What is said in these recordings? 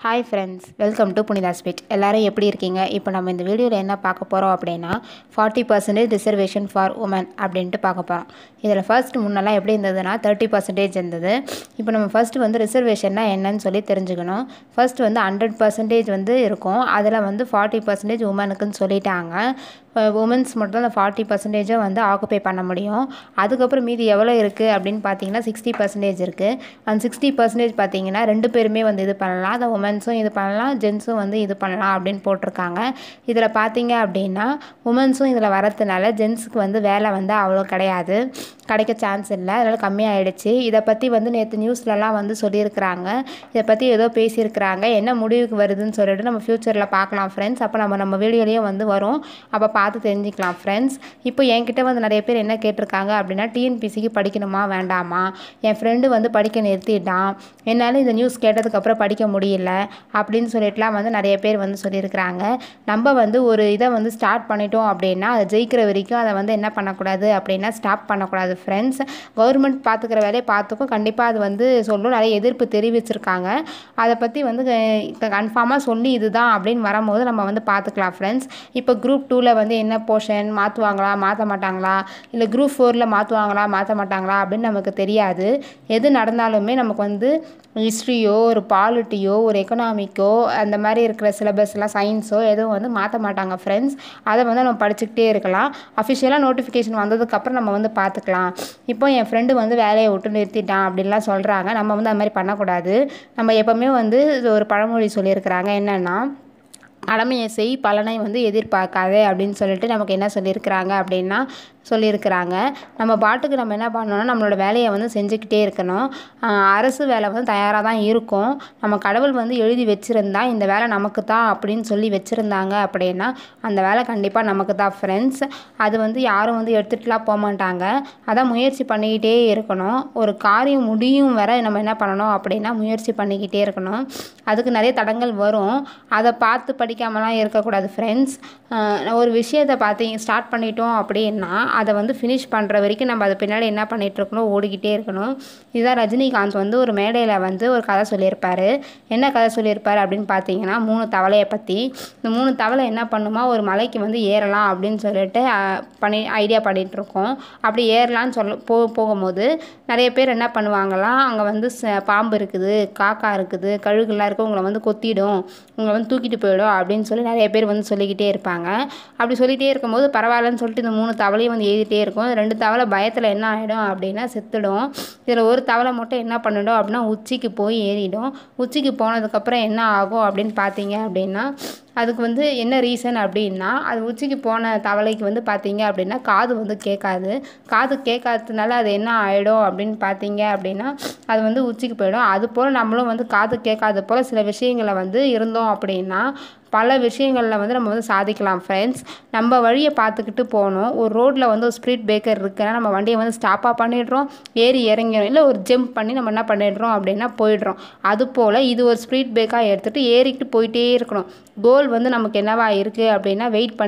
Hi friends, welcome to புனிதாஸ் பேட். எல்லோரும் எப்படி இருக்கீங்க? இப்போ நம்ம இந்த வீடியோவில் என்ன பார்க்க போகிறோம் அப்படின்னா 40% ரிசர்வேஷன் ஃபார் உமன் அப்படின்ட்டு பார்க்க போகிறோம். இதில் ஃபர்ஸ்ட் முன்னெல்லாம் எப்படி இருந்ததுன்னா 30% இருந்தது. இப்போ நம்ம ஃபர்ஸ்ட் வந்து ரிசர்வேஷன்னா என்னன்னு சொல்லி தெரிஞ்சுக்கணும். ஃபர்ஸ்ட் வந்து 100% வந்து இருக்கும். அதில் வந்து 40% உமனுக்குன்னு சொல்லிட்டாங்க. உமன்ஸ் மட்டும் அந்த 40% வந்து ஆக்குப்பை பண்ண முடியும். அதுக்கப்புறம் மீதி எவ்வளோ இருக்குது அப்படின்னு பார்த்தீங்கன்னா 60% இருக்குது. அந்த 60% பார்த்தீங்கன்னா 2 பேருமே வந்து இது பண்ணலாம். அந்த உமன்ஸும் இது பண்ணலாம், ஜென்ஸும் வந்து இது பண்ணலாம் அப்படின்னு போட்டிருக்காங்க. இதில் பார்த்தீங்க அப்படின்னா உமன்ஸும் இதில் வரதுனால ஜென்ஸுக்கு வந்து வேலை வந்து அவ்வளோ கிடைக்க சான்ஸ் இல்லை. அதனால் கம்மியாகிடுச்சு. இதை பற்றி வந்து நேற்று நியூஸ்லலாம் வந்து சொல்லியிருக்கிறாங்க. இதை பற்றி ஏதோ பேசியிருக்கிறாங்க. என்ன முடிவுக்கு வருதுன்னு சொல்லிட்டு நம்ம ஃப்யூச்சரில் பார்க்கலாம் ஃப்ரெண்ட்ஸ். அப்போ நம்ம வீடியோலேயே வந்து வரும். அப்போ பார்த்து தெரிஞ்சுக்கலாம் ஃப்ரெண்ட்ஸ். இப்போ என்கிட்ட வந்து நிறைய பேர் என்ன கேட்டிருக்காங்க அப்படின்னா டிஎன்பிசிக்கு படிக்கணுமா வேண்டாமா, என் ஃப்ரெண்டு வந்து படிக்க நிறுத்திட்டான், என்னால் இந்த நியூஸ் கேட்டதுக்கப்புறம் படிக்க முடியல அப்படின்னு சொல்லிட்டுலாம் வந்து நிறைய பேர் வந்து சொல்லியிருக்கிறாங்க. நம்ம வந்து ஒரு இதை வந்து ஸ்டார்ட் பண்ணிட்டோம் அப்படின்னா அதை ஜெயிக்கிற வரைக்கும் அதை வந்து என்ன பண்ணக்கூடாது அப்படின்னா ஸ்டாப் பண்ணக்கூடாது ஃப்ரெண்ட்ஸ். கவர்மெண்ட் பார்த்துக்கிற வேலையை பார்த்துக்கும். கண்டிப்பாக அது வந்து சொல்லும். நிறைய எதிர்ப்பு தெரிவிச்சிருக்காங்க. அதை பற்றி வந்து கன்ஃபார்மாக சொல்லி இதுதான் அப்படின்னு வரும்போது நம்ம வந்து பார்த்துக்கலாம் ஃப்ரெண்ட்ஸ். இப்போ குரூப் 2ல் வந்து என்ன போர்ஷன் மாற்றுவாங்களா மாற்ற மாட்டாங்களா, இல்லை குரூப் 4ல் மாற்றுவாங்களா மாற்ற மாட்டாங்களா அப்படின்னு நமக்கு தெரியாது. எது நடந்தாலுமே நமக்கு வந்து ஹிஸ்ட்ரியோ ஒரு பாலிட்டியோ ஒரு எக்கனாமிக்கோ அந்த மாதிரி இருக்கிற சிலபஸ்லாம் சயின்ஸோ எதுவும் வந்து மாற்ற மாட்டாங்க ஃப்ரெண்ட்ஸ். அதை வந்து நம்ம படிச்சுக்கிட்டே இருக்கலாம். அஃபிஷியலாக நோட்டிஃபிகேஷன் வந்ததுக்கப்புறம் நம்ம வந்து பார்த்துக்கலாம். இப்போ என் ஃப்ரெண்டு வந்து வேலையை விட்டு நிறுத்திட்டான் அப்படின்லாம் சொல்கிறாங்க. நம்ம வந்து அது மாதிரி பண்ணக்கூடாது. நம்ம எப்போவுமே வந்து ஒரு பழமொழி சொல்லியிருக்கிறாங்க, என்னென்னா கடமையை செய் பலனை வந்து எதிர்பார்க்காதே அப்படின்னு சொல்லிட்டு நமக்கு என்ன சொல்லியிருக்கிறாங்க அப்படின்னா நம்ம பாட்டுக்கு நம்ம என்ன பண்ணணும்னா நம்மளோட வேலையை வந்து செஞ்சுக்கிட்டே இருக்கணும். அரசு வேலை வந்து தயாராக தான் இருக்கும். நம்ம கடவுள் வந்து எழுதி வச்சுருந்தா இந்த வேலை நமக்கு தான் அப்படின்னு சொல்லி வச்சுருந்தாங்க அப்படின்னா அந்த வேலை கண்டிப்பாக நமக்கு தான் ஃப்ரெண்ட்ஸ். அது வந்து யாரும் வந்து எடுத்துகிட்டுலாம் போக மாட்டாங்க. அதான் முயற்சி பண்ணிக்கிட்டே இருக்கணும். ஒரு காரியம் முடியும் வரை நம்ம என்ன பண்ணணும் அப்படின்னா முயற்சி பண்ணிக்கிட்டே இருக்கணும். அதுக்கு நிறைய தடங்கள் வரும். அதை பார்த்து படிக்காமலாம் இருக்கக்கூடாது ஃப்ரெண்ட்ஸ். ஒரு விஷயத்தை ஸ்டார்ட் பண்ணிட்டோம் அப்படின்னா அதை வந்து ஃபினிஷ் பண்ணுற வரைக்கும் நம்ம அதை பின்னாடி என்ன பண்ணிகிட்ருக்கணும், ஓடிக்கிட்டே இருக்கணும். இதுதான் ரஜினிகாந்த் வந்து ஒரு மேடையில் வந்து ஒரு கதை சொல்லியிருப்பார். என்ன கதை சொல்லியிருப்பார் அப்படின்னு பார்த்தீங்கன்னா 3 தவளையை பற்றி. இந்த 3 தவளை என்ன பண்ணுமா, ஒரு மலைக்கு வந்து ஏறலாம் அப்படின்னு சொல்லிட்டு ஐடியா பண்ணிகிட்ருக்கோம். அப்படி ஏறலான்னு போகும்போது நிறைய பேர் என்ன பண்ணுவாங்களாம், அங்கே வந்து பாம்பு இருக்குது, காக்கா இருக்குது, கழுகுலாம் இருக்குது, உங்களை வந்து கொத்திடும், உங்களை வந்து தூக்கிட்டு போயிடும் அப்படின்னு சொல்லி நிறைய பேர் வந்து சொல்லிக்கிட்டே இருப்பாங்க. அப்படி சொல்லிகிட்டே இருக்கும்போது பரவாயில்லன்னு சொல்லிட்டு இந்த 3 தவளையும் வந்து ஏறிட்டே இருக்கும். 2 தவளை பயத்தில் என்ன ஆகிடும் அப்படின்னா செத்துடும். இதில் ஒரு தவளை மட்டும் என்ன பண்ணிடும் அப்படின்னா உச்சிக்கு போய் ஏறிடும். உச்சிக்கு போனதுக்கப்புறம் என்ன ஆகும் அப்படின்னு பார்த்தீங்க அப்படின்னா அதுக்கு வந்து என்ன ரீசன் அப்படின்னா அது உச்சிக்கு போன தவளைக்கு வந்து பார்த்தீங்க அப்படின்னா காது வந்து கேட்காது. காது கேட்காததுனால அது என்ன ஆகிடும் அப்படின்னு பார்த்தீங்க அப்படின்னா அது வந்து உச்சிக்கு போயிடும். அதுபோல் நம்மளும் வந்து காது கேட்காத போல் சில விஷயங்களை வந்து இருந்தோம் அப்படின்னா பல விஷயங்களில் வந்து நம்ம வந்து சாதிக்கலாம் ஃப்ரெண்ட்ஸ். நம்ம வழியை பார்த்துக்கிட்டு போகணும். ஒரு ரோட்டில் வந்து ஒரு ஸ்பீட் பிரேக்கர் இருக்குன்னா நம்ம வண்டியை வந்து ஸ்டாப்பாக பண்ணிடுறோம், ஏறி இறங்கிடும், இல்லை ஒரு ஜம்ப் பண்ணி நம்ம என்ன பண்ணிடுறோம் அப்படின்னா போயிடுறோம். அதுபோல் இது ஒரு ஸ்பீட் பிரேக்காக எடுத்துகிட்டு ஏறிக்கிட்டு போயிட்டே இருக்கணும். கோல் வந்து நமக்கு என்னவா இருக்குது அப்படின்னா வெயிட்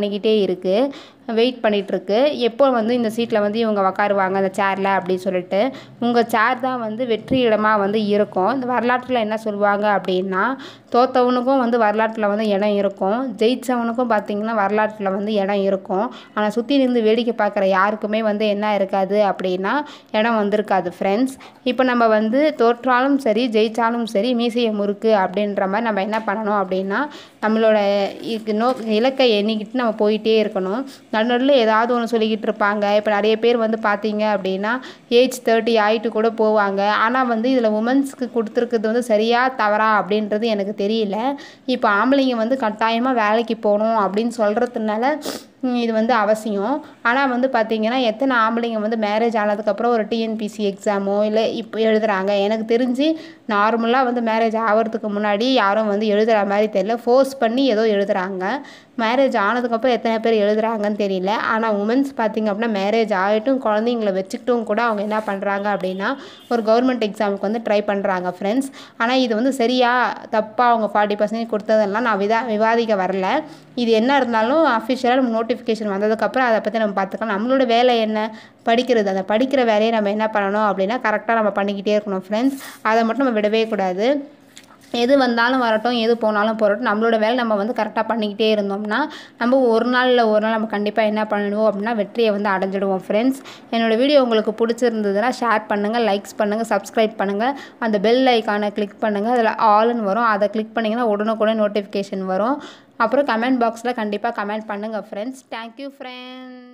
பண்ணிகிட்ருக்கு. எப்போ வந்து இந்த சீட்டில் வந்து இவங்க உட்காருவாங்க அந்த சேரில் அப்படின்னு சொல்லிட்டு உங்கள் சேர் தான் வந்து வெற்றி இடமாக வந்து இருக்கும். இந்த வரலாற்றில் என்ன சொல்லுவாங்க அப்படின்னா தோத்தவனுக்கும் வந்து வரலாற்றில் வந்து இடம் இருக்கும், ஜெயித்தவனுக்கும் பார்த்திங்கன்னா வரலாற்றில் வந்து இடம் இருக்கும். ஆனால் சுற்றி நின்று வேடிக்கை பார்க்குற யாருக்குமே வந்து என்ன இருக்காது அப்படின்னா இடம் வந்திருக்காது ஃப்ரெண்ட்ஸ். இப்போ நம்ம வந்து தோற்றாலும் சரி ஜெயித்தாலும் சரி மீசையை முறுக்கு அப்படின்ற மாதிரி நம்ம என்ன பண்ணணும் அப்படின்னா நம்மளோட இலக்கை எண்ணிக்கிட்டு நம்ம போயிட்டே இருக்கணும். நடுநடுவில் ஏதாவது ஒன்று சொல்லிக்கிட்டு இருப்பாங்க. இப்போ நிறைய பேர் வந்து பார்த்தீங்க அப்படின்னா ஏஜ் 30 ஆகிட்டு கூட போவாங்க. ஆனால் வந்து இதில் உமன்ஸ்க்கு கொடுத்துருக்குறது வந்து சரியா தவறா அப்படின்றது எனக்கு தெரியல. இப்போ ஆம்பளைங்க வந்து கட்டாயமாக வேலைக்கு போகணும் அப்படின்னு சொல்கிறதுனால இது வந்து அவசியம். ஆனால் வந்து பார்த்திங்கன்னா எத்தனை ஆம்பளைங்க வந்து மேரேஜ் ஆனதுக்கப்புறம் ஒரு டிஎன்பிசி எக்ஸாமோ இல்லை இப்போ எழுதுகிறாங்க. எனக்கு தெரிஞ்சு நார்மலாக வந்து மேரேஜ் ஆகிறதுக்கு முன்னாடி யாரும் வந்து எழுதுகிற மாதிரி தெரியல, ஃபோர்ஸ் பண்ணி ஏதோ எழுதுகிறாங்க. மேரேஜ் ஆனதுக்கப்புறம் எத்தனை பேர் எழுதுகிறாங்கன்னு தெரியல. ஆனால் உமன்ஸ் பார்த்திங்க அப்படின்னா மேரேஜ் ஆகிட்டும் குழந்தைங்கள வச்சுக்கிட்டும் கூட அவங்க என்ன பண்ணுறாங்க அப்படின்னா ஒரு கவர்மெண்ட் எக்ஸாமுக்கு வந்து ட்ரை பண்ணுறாங்க ஃப்ரெண்ட்ஸ். ஆனால் இது வந்து சரியா தப்பாக அவங்க 40% கொடுத்ததெல்லாம் நான் விவாதிக்க வரல. இது என்ன இருந்தாலும் அஃபிஷியலாக நம்ம நோட்டிஃபிகேஷன் வந்ததுக்கப்புறம் அதை பற்றி நம்ம பார்த்துக்கலாம். நம்மளோட வேலை என்ன, படிக்கிறது. அந்த படிக்கிற வேலையை நம்ம என்ன பண்ணணும் அப்படின்னா கரெக்டாக நம்ம பண்ணிக்கிட்டே இருக்கணும் ஃப்ரெண்ட்ஸ். அதை மட்டும் நம்ம விடவே கூடாது. எது வந்தாலும் வரட்டும், எது போனாலும் போகட்டும், நம்மளோட வேலை நம்ம வந்து கரெக்டாக பண்ணிக்கிட்டே இருந்தோம்னா நம்ம ஒரு நாள் இல்லை ஒரு நாள் நம்ம கண்டிப்பாக என்ன பண்ணிடுவோம் அப்படின்னா வெற்றியை வந்து அடைஞ்சிடுவோம் ஃப்ரெண்ட்ஸ். என்னோடய வீடியோ உங்களுக்கு பிடிச்சிருந்ததுன்னா ஷேர் பண்ணுங்கள், லைக்ஸ் பண்ணுங்கள், சப்ஸ்கிரைப் பண்ணுங்கள், அந்த பெல் ஐக்கானை கிளிக் பண்ணுங்கள், அதில் ஆல்னு வரும், அதை கிளிக் பண்ணிங்கன்னா உடனுக்குடன் நோட்டிஃபிகேஷன் வரும். அப்புறம் கமெண்ட் பாக்ஸில் கண்டிப்பாக கமெண்ட் பண்ணுங்கள் ஃப்ரெண்ட்ஸ். Thank you friends.